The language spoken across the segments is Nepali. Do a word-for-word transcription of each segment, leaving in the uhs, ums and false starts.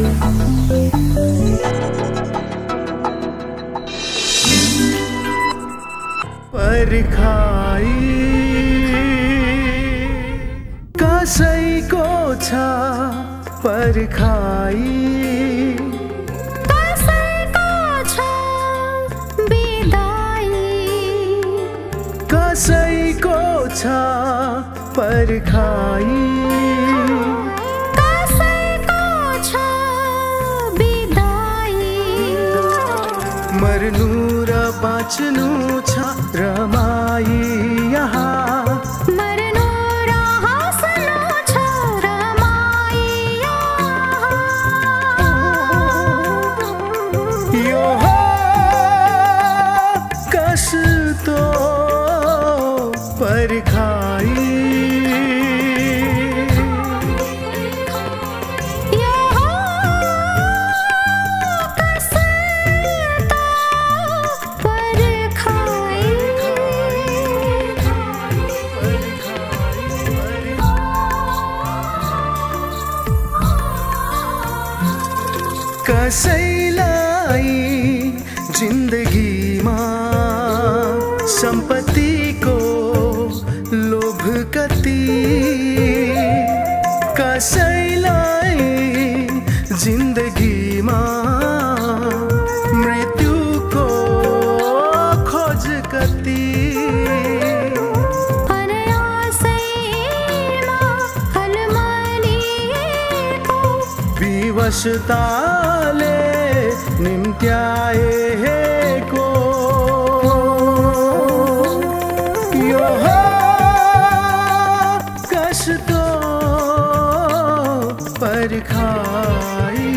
परखाई कसैको छ परखाई कसैको छ बिदाई कसैको छ परखाई कसैको छ बिदाई मर्नु र बाँच्नु छ रमाई यहाँ मर्नु र हाँस्नु छ रमाई यहाँ यो हो कस्तो परखाई कसैलाई जिन्दगीमा सम्पत्तिको लोभ कति कसैलाई जिन्दगीमा मृत्युको खोज कति अनायासैमा हलमलिएको विवशताले निम्त्याएको यो हो कस्तो परखाई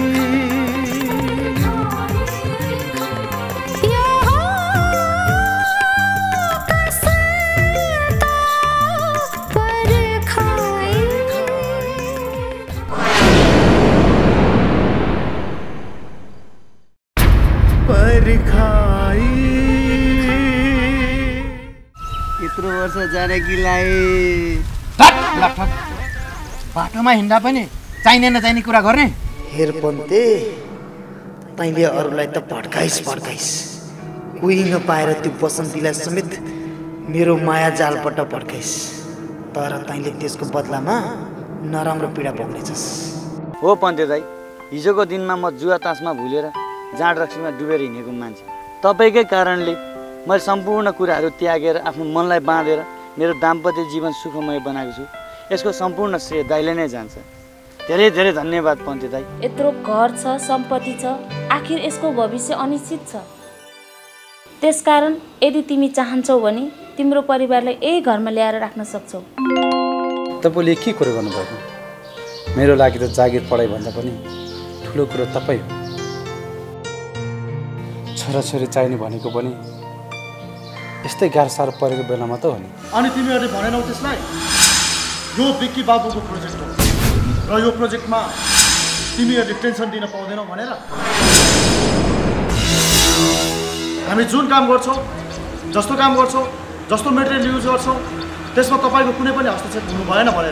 यो हो कस्तो परखाई परखाई यत्रो वर्ष जानकीलाई बाटोमा हिँड्दा पनि चाहिने नचाहिने कुरा गर्ने। हेर पन्ते, तैँले अरूलाई त भड्काइस् भड्काइस्, कोही नपाएर त्यो बसन्तीलाई समेत मेरो माया जालपट्ट भड्काइस्, तर तैँले त्यसको बदलामा नराम्रो पीडा भोग्नेछस्। हो पन्ते दाइ, हिजोको दिनमा म जुवा तासमा भुलेर जाँड रक्सीमा डुबेर हिँडेको मान्छे। तपाईँकै कारणले मैले सम्पूर्ण कुराहरू त्यागेर आफ्नो मनलाई बाँधेर मेरो दाम्पत्य जीवन सुखमय बनाएको छु। यसको सम्पूर्ण श्रेय दाइले नै जान्छ। धेरै धेरै धन्यवाद पन्ते दाइ। यत्रो घर छ, सम्पत्ति छ, आखिर यसको भविष्य अनिश्चित छ। त्यसकारण यदि तिमी चाहन्छौ भने तिम्रो परिवारलाई यही घरमा ल्याएर राख्न सक्छौ। तपाईँले के कुरो गर्नुभएको? मेरो लागि त जागिर पढाइ भन्दा पनि ठुलो कुरो तपाईँ हो। छोराछोरी चाहिने भनेको पनि यस्तै गाह्रो साह्रो परेको बेलामा त हो नि। अनि तिमीहरूले भनेनौ त्यसलाई यो बिक्की बाबुको प्रोजेक्ट हो र यो प्रोजेक्टमा तिमीहरूले टेन्सन दिन पाउँदैनौ भनेर। हामी जुन काम गर्छौँ, जस्तो काम गर्छौँ, जस्तो मेटेरियल युज गर्छौँ, त्यसमा तपाईँको कुनै पनि हस्तक्षेप हुनु भएन भनेर।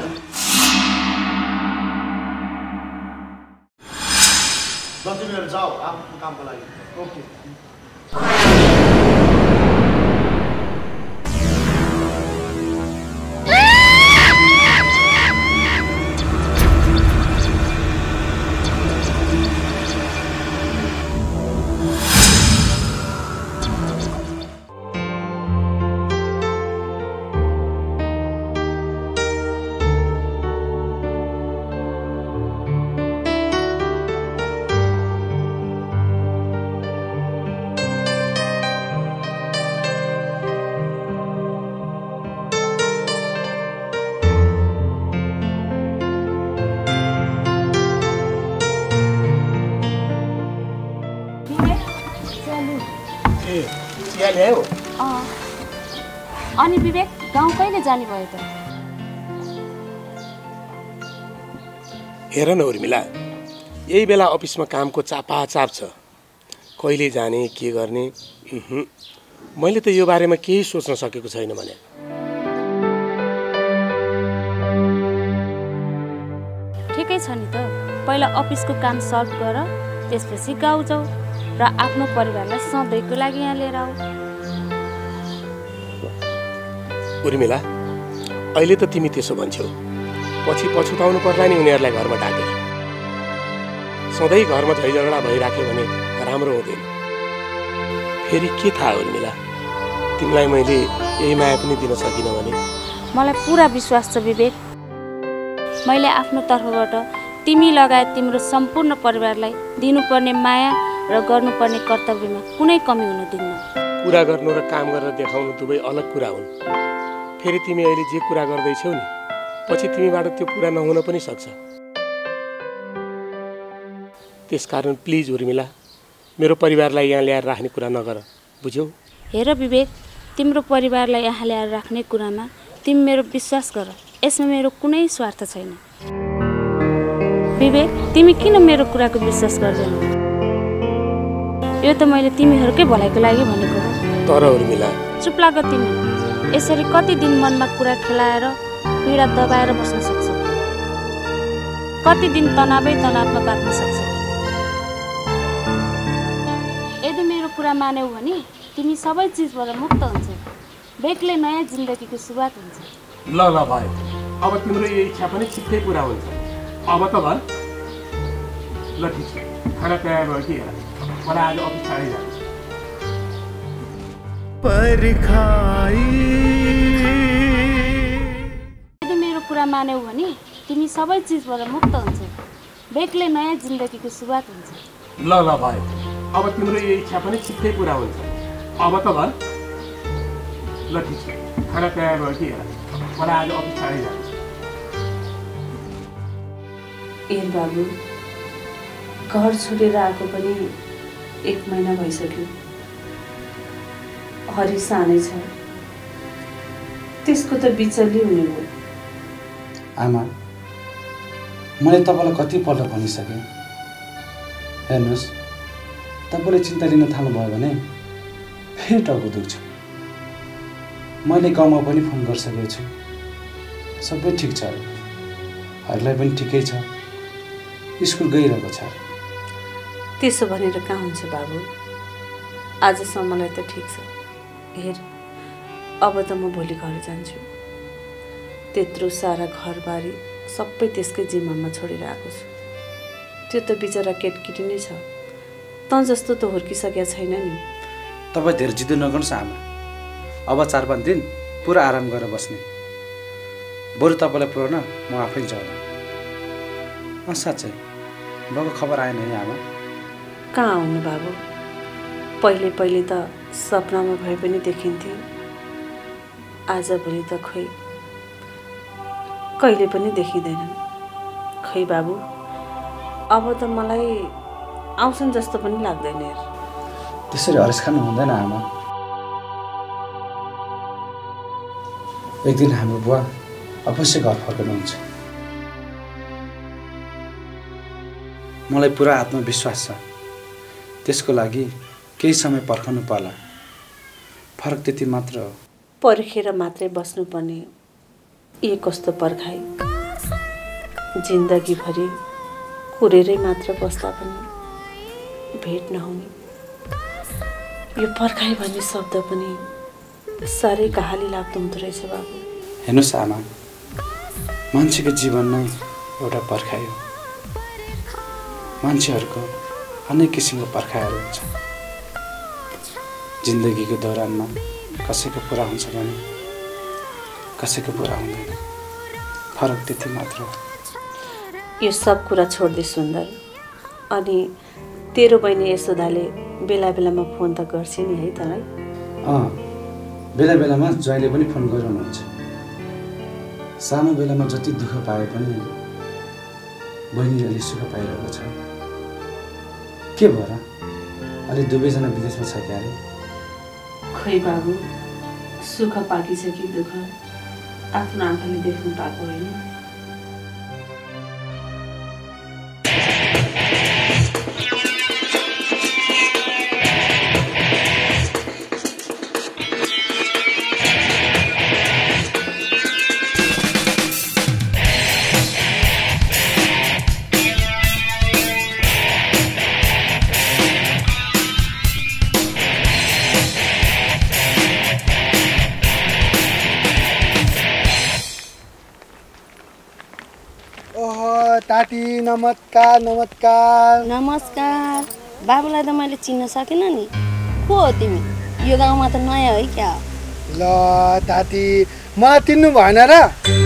ल तिमीहरू जाऊ आफ्नो कामको लागि। ओके। अनि विवेक, गाउँ कहिले जाने भयो त? हेर न उर्मिला, यही बेला अफिसमा कामको चापाचाप छ। कहिले जाने, के गर्ने, मैले त यो बारेमा केही सोच्न सकेको छैन भने। ठिकै छ नि त। पहिला अफिसको काम सल्भ गर, त्यसपछि गाउँ जाऊ र आफ्नो परिवारलाई सधैँको लागि यहाँ लिएर आऊ। उर्मिला, अहिले त तिमी त्यसो भन्छौ, पछि पछुताउनु पर्ला नि उनीहरूलाई घरमा डाकेर। सधैँ घरमा झैझगडा भइराख्यो भने राम्रो हुँदैन। फेरि के थाहा उर्मिला, तिमीलाई मैले यही माया पनि दिन सकिनँ भने? मलाई पुरा विश्वास छ विवेक, मैले आफ्नो तर्फबाट तिमी लगायत तिम्रो सम्पूर्ण परिवारलाई दिनुपर्ने माया र गर्नुपर्ने कर्तव्यमा कुनै कमी हुन दिन्न। कुरा गर्नु र काम गरेर देखाउनु दुवै अलग कुरा हुन्। फेरि तिमी अहिले जे कुरा गर्दैछौ नि, पछि तिमीबाट त्यो कुरा नहुन पनि सक्छ। त्यसकारण प्लिज उर्मिला, मेरो परिवारलाई यहाँ ल्याएर राख्ने कुरा नगर, बुझ्यौ? हेर विवेक, तिम्रो परिवारलाई यहाँ ल्याएर राख्ने कुरामा तिमी मेरो विश्वास गर, यसमा मेरो कुनै स्वार्थ छैन। विवेक, तिमी किन मेरो कुराको विश्वास गर्दैनौ? यो त मैले तिमीहरूकै भलाइको लागि भनेको हो। तर उर्मिला, चुप लाग तिमी। यसरी कति दिन मनमा कुरा खेलाएर पीडा दबाएर बस्न सक्छौ? कति दिन तनावै तनावमा बाँच्न सक्छौ? यदि मेरो कुरा मान्यौ भने तिमी सबै चिजबाट मुक्त हुन्छौ। बेग्लै नयाँ जिन्दगीको सुरुवात हुन्छ। ल ल भयो, अब तिम्रो यो इच्छा पनि छिट्टै पुरा हुन्छ। अब त भन। ल ठिक छ, खाना तयार भयो कि हेर, मलाई आज अफिस टाढै जानु छ। परखाई यदि मेरो कुरा मान्यौ भने तिमी सबै चिजबाट मुक्त हुन्छौ। बेग्लै नयाँ जिन्दगीको सुरुवात हुन्छ। ल ल भयो, अब तिम्रो यो इच्छा पनि छिट्टै पुरा हुन्छ। अब त भन। ल ठिक छ, खाना तयार भयो कि हेर, मलाई आज अफिस टाढै जानु छ। ए बाबु, घर छोडेर आएको पनि एक महिना भइसक्यो। हरि सानै छ, त्यसको त बिचल्ली हुने भयो। आमा, मैले तपाईँलाई कतिपल्ट भनिसकेँ, हेर्नुहोस्, तपाईँले चिन्ता लिन थाल्नुभयो भने फेरि टाउको दुख्छ। मैले गाउँमा पनि फोन गरिसकेको छु, सबै ठिक छ। हरिलाई पनि ठिकै छ, स्कुल गइरहेको छ। त्यसो भनेर कहाँ हुन्छ बाबु, आजसम्मलाई त ठिक छ। हेर, अब त म भोलि घर जान्छु। त्यत्रो सारा घरबारी सबै त्यसकै जिम्मामा छोडेर आएको छु। त्यो त बिचरा केटकेटी नै छ, त जस्तो त हुर्किसकेको छैन नि। तपाईँ धेरै जिद्दो नगर्नुहोस् आमा, अब चार पाँच दिन पुरा आराम गरेर बस्ने। बरु तपाईँलाई पुऱ्याउन म आफै जाउँला। अँ साँच्चै, बाबु खबर आएन है आमा? कहाँ आउनु बाबु, पहिले पहिले त सपनामा भए पनि देखिन्थ्यो। आजभोलि त खै कहिले पनि देखिँदैनन्। खै बाबु, अब त मलाई आउँछन् जस्तो पनि लाग्दैन। हेर, त्यसरी हरेस खानु हुँदैन आमा। एक दिन हाम्रो बुवा अवश्य घर फर्कनुहुन्छ। मलाई पुरा आत्मविश्वास छ, त्यसको लागि केही समय पर्खनु पर्ला। फरक त्यति मात्र हो। पर्खेर मात्रै बस्नुपर्ने ए कस्तो पर्खाइ। जिन्दगीभरि कुरेरै मात्र बस्दा पनि भेट नहुने यो पर्खाइ भन्ने शब्द पनि साह्रै कहाली लाग्दो हुँदो रहेछ बाबु। हेर्नुहोस् आमा, मान्छेको जीवन नै एउटा पर्खाइ हो। मान्छेहरूको अनेक किसिमको पर्खाइहरू हुन्छ। जिन्दगीको दौरानमा कसैको पुरा हुन्छ भने कसैको पुरा हुँदैन। फरक त्यति मात्र हो। यो सब कुरा छोड्दै सुन्दर, अनि तेरो बहिनी यशोदाले बेला बेलामा फोन त गर्छ नि है तँलाई? अँ, बेला बेलामा ज्वाइँले पनि फोन गरिरहनुहुन्छ। सानो बेलामा जति दुःख पाए पनि बहिनीले सुख पाइरहेको छ। के भयो र, अलि दुवैजना विदेशमा छ क्यारे? खै बाबु, सुख पाकी छ कि दुःख आफ्नो आँखाले देख्नु पाएको होइन। ताती नमस्कार नमस्कार नमस्कार। बाबुलाई त मैले चिन्न सकिनँ नि। को हो तिमी? यो गाउँमा त नयाँ है क्या? ल ताती मलाई चिन्नु भएन र?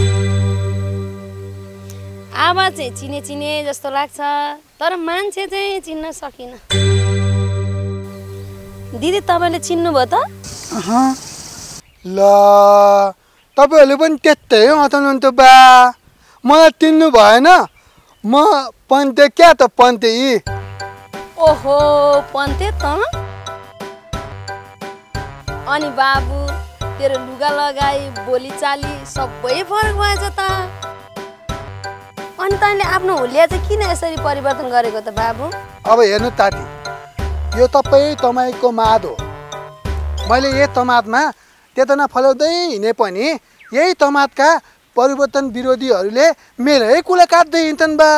आवाज चाहिँ चिने चिने जस्तो लाग्छ, तर मान्छे चाहिँ चिन्न सकिनँ। दिदी तपाईँले चिन्नुभयो त? ल तपाईँहरूले पनि त्यस्तै हताउनुहुन्छ बा। मलाई चिन्नु भएन? म पन्ते क्या त पन्ते यी। ओहो पन्ते त? अनि बाबु तेरो लुगा लगाई बोलीचाली सबै फरक भएछ त। अनि तैँले आफ्नो हुलिया चाहिँ किन यसरी परिवर्तन गरेको त बाबु? अब हेर्नु ताती, यो तपाईँ तपाईँको माद हो। मैले यही तमादमा चेतना फलाउँदै हिँडे पनि यही तमादका परिवर्तन विरोधीहरूले मेरै कुला काट्दै हिँड्छन् बा।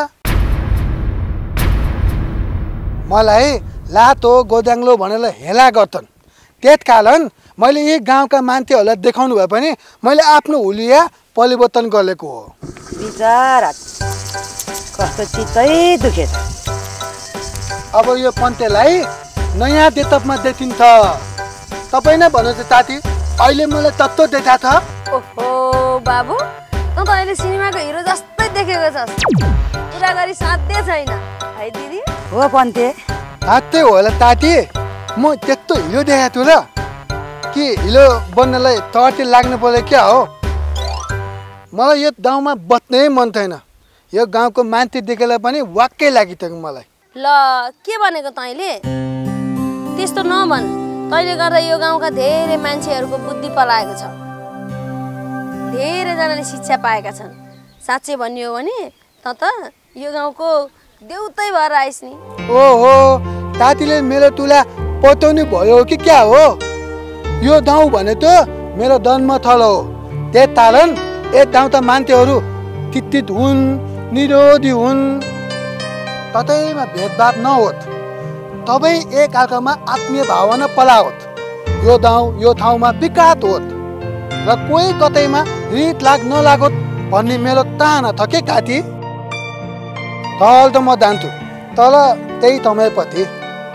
मलाई लातो गोदाङ्लो भनेर हेला गर्छन्। त्यस कारण मैले यही गाउँका मान्छेहरूलाई देखाउनु भए पनि मैले आफ्नो हुलिया परिवर्तन गरेको हो। बिचारा कस्तो चित्तै दुखेछ। अब यो पन्तेलाई नयाँ डेटअपमा देखिन्छ। तपाईँ नै भन्नुहोस् ताती, अहिले मलाई तत्त्व देखा छ? ओहो बाबु, त त अहिले सिनेमाको हिरो जस्तै देखेको छस्। कुरा गरी साध्य छैन है दिदी? हो पन्ते। साँच्चै होला ताती, म त्यस्तो हिरो देखाएको छु र? कि हिलो बन्नलाई तर्ती लाग्नु पर्यो क्या हो? मलाई यो गाउँमा बस्नै मन छैन। यो गाउँको मान्छे देखेर पनि वाक्कै लागिसक्यो मलाई। ल के भनेको तैँले? त्यस्तो नभन्। तैँले गर्दा यो गाउँका धेरै मान्छेहरूको बुद्धि पलाएको छ। धेरैजनाले शिक्षा पाएका छन्। साँच्चै भन्ने हो भने त त यो गाउँको देउतै भएर आइस् नि। ओहो तातीले मेरो तुला पताउनु भयो कि क्या हो? यो गाउँ भने त मेरो जन्मथलो हो। त्यस कारण यस गाउँका मान्छेहरू चित्तित हुन्, निरोधी हुन्। कतैमा भेदभाव नहोस्। तपाईँ एक अर्कामा आत्मीय भावना पलाओस्। यो गाउँ यो ठाउँमा विकास होस् र कोही कतैमा रित लाग नलागोस् भन्ने मेरो चाहना छ के काठी। तल त म जान्छु, तल त्यही तपाईँपट्टि।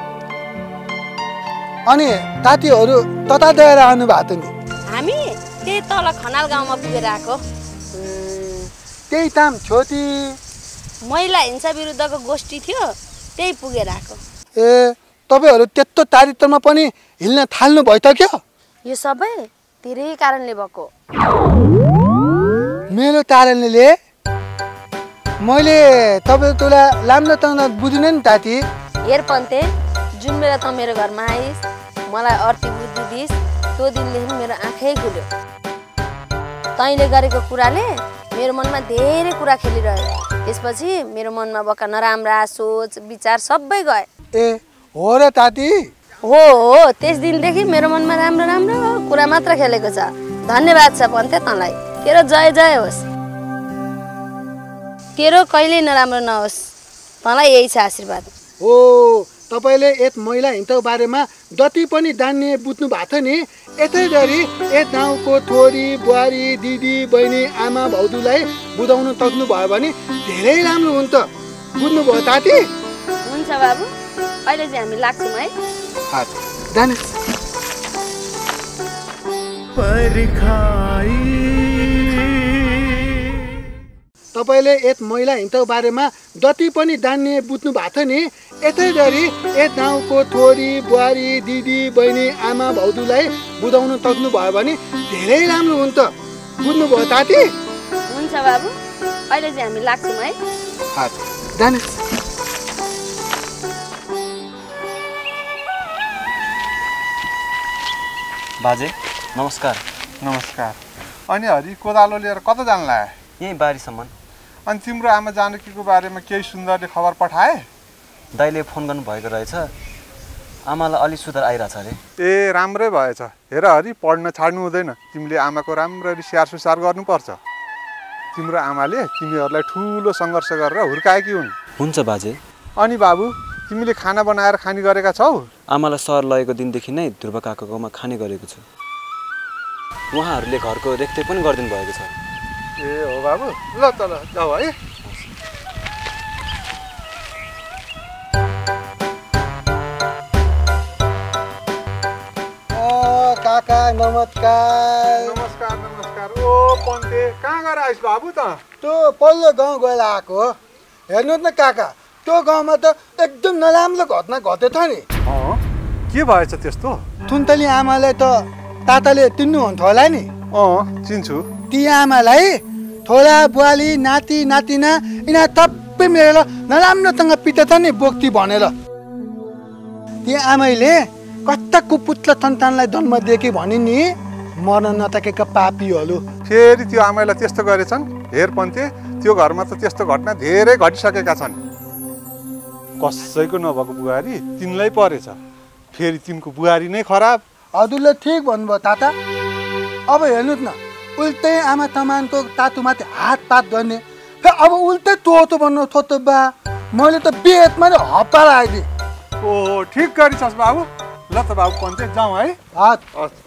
अनि साथीहरू तता गएर आउनु भएको नि? हामी त्यही तल खनाल गाउँमा पुगेर आएको। त्यही ताम छोटी महिला हिंसा विरुद्धको गोष्ठी थियो, त्यही पुगेर आएको। ए तपाईँहरू त्यस्तो चारित्रमा पनि हिँड्न थाल्नु भयो त क्या? यो सबै तेरै कारणले भएको। मेरो कारणले? मैले तपाईँको तुला राम्रो त बुझिनँ नि ताती। हेर पन्ते, जुन बेला त मेरो घरमा आइस्, मलाई अर्थी बुद्धि दिइस्, त्यो दिनदेखि मेरो आँखै खुल्यो। तैँले गरेको कुराले मेरो मनमा धेरै कुरा खेलिरह्यो। त्यसपछि मेरो मनमा भएका नराम्रा सोच विचार सबै गए। ए हो र ताती? हो हो, त्यस दिनदेखि मेरो मनमा राम्रो राम्रो कुरा मात्र खेलेको छ। धन्यवाद छ पन्ते तँलाई। तेरो जय जय होस्। तेरो कहिल्यै नराम्रो नहोस्। तँलाई यही छ आशीर्वाद। हो, तपाईँले यस महिला हिंसाको बारेमा जति पनि जान्ने बुझ्नु भएको छ नि, यसै गरी यस गाउँको छोरी बुहारी दिदी बहिनी आमा भाउजूलाई बुझाउनु सक्नु भयो भने धेरै राम्रो हुन्छ। बुझ्नुभयो ताती? हुन्छ बाबु, अहिले चाहिँ हामी लाग्छौँ है। जाने तपाईँले यस महिला हिंसाको बारेमा जति पनि जान्ने बुझ्नु भएको छ नि, यसै गरी यस गाउँको छोरी बुहारी दिदी बहिनी आमा भाउजूलाई बुझाउनु सक्नु भयो भने धेरै राम्रो हुन्छ। बुझ्नुभयो ताती? हुन्छ बाबु, अहिले चाहिँ हामी लाग्छौँ है। जाने बाजे नमस्कार। नमस्कार। अनि हरि कोदालो लिएर कता जान लाग्यो? यहीँ बारीसम्म। अनि तिम्रो आमा जानकीको बारेमा केही सुन्दरले खबर पठाए? दाइले फोन गर्नुभएको रहेछ, आमालाई अलि सुधार आइरहेछ अरे। ए राम्रै भएछ। हेर हरि, पढ्न छाड्नु हुँदैन। तिमीले आमाको राम्ररी स्याहार सुसार गर्नुपर्छ। तिम्रो आमाले तिमीहरूलाई ठुलो सङ्घर्ष गरेर हुर्काएकी हुन्। हुन्छ बाजे। अनि बाबु, तिमीले खाना बनाएर खाने गरेका छौ? आमालाई सहर लगेको दिनदेखि नै ध्रुव काकाकोमा खाने गरेको छु। उहाँहरूले घरको रेखदेख पनि गरिदिनु भएको छ। ए हो बाबु, ल त ल जाऊ है। काका नमस्कार। नमस्कार नमस्कार। ओ पन्ते कहाँ गएर आइस बाबु त? त्यो पल्लो गाउँ गएर आएको हो। हेर्नुहोस् न काका, त्यो गाउँमा त एकदम नराम्रो घटना घटेछ नि। अँ के भएछ त्यस्तो? थुन्तली आमालाई त ताताले चिन्नुहुन्छ होला नि? अँ चिन्छु। ती आमालाई छोरा बुहाली नाति नातिना यिनीहरू सबै मिलेर नराम्रोसँग पिटेछ नि बोक्ती भनेर। ती आमैले कस्ता कुपुत्र सन्तानलाई जन्म दिएकी भनिन् नि, मर्न नसकेका पापीहरू। फेरि त्यो आमालाई त्यस्तो गरेछन्? हेर पन्ते, त्यो घरमा त त्यस्तो घटना धेरै घटिसकेका छन्। कसैको नभएको बुहारी तिनलाई परेछ, फेरि तिनको बुहारी नै खराब। हजुरले ठिक भन्नुभयो ताता। अब हेर्नुहोस् न, उल्टै आमा समानको तातुमाथि हातपात गर्ने, फेरि अब उल्टै तोतो भन्नु छोतो बा। मैले त बेतमा नै हप्ता लगाइदिएँ। ओ ठिक गरिछस् बाबु। ल त बाबु पन्ते जाउँ है। हात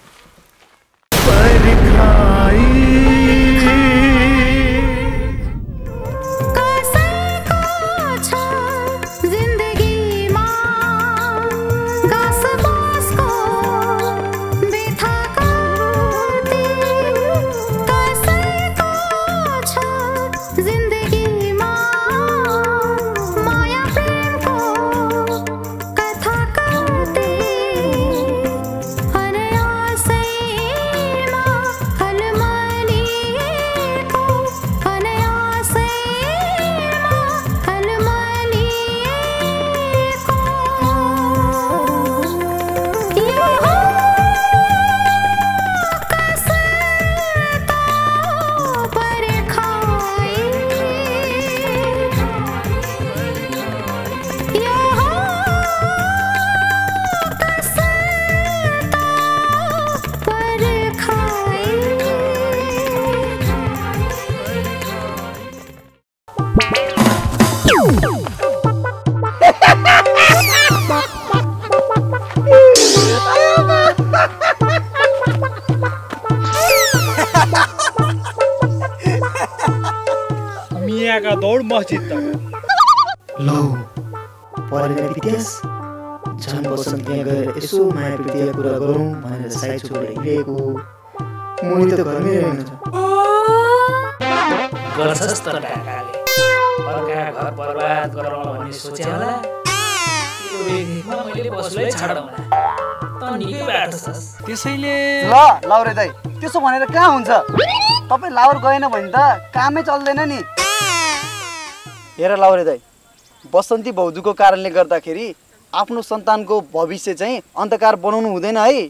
मियाका दौड मस्जिद तक। लौ परेर बितेस झन् बसन्त त्यहाँ गएर यसो माया प्रीतिका कुरा गरौँ भनेर साई छोडेर हिँडेको। मुनि त घरमै रहन्छ। गर्छस् त काकाले, अर्का घर बर्बाद गराउन भन्ने सोचे होला। त्यो रेखमा मैले बसुलाई छाडौँला, त निकै बाटो छस्। त्यसैले ल लाउरे दाइ, त्यसो भनेर कहाँ हुन्छ? तपाईँ लाउर गएन भने त कामै चल्दैन नि। हेर लाउरे दाइ, बसन्ती भाउजूको कारणले गर्दाखेरि आफ्नो सन्तानको भविष्य चाहिँ अन्धकार बनाउनु हुँदैन है।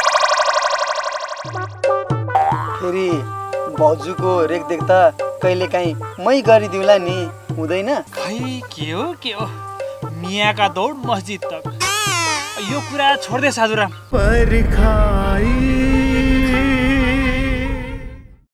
फेरि भाउजूको रेखदेख त कहिलेकाहीँ मै गरिदिउँला नि, हुँदैन? खै के हो के हो, मियाका दौड मस्जिद तक। यो कुरा छोड्दे साधुराम। परखाई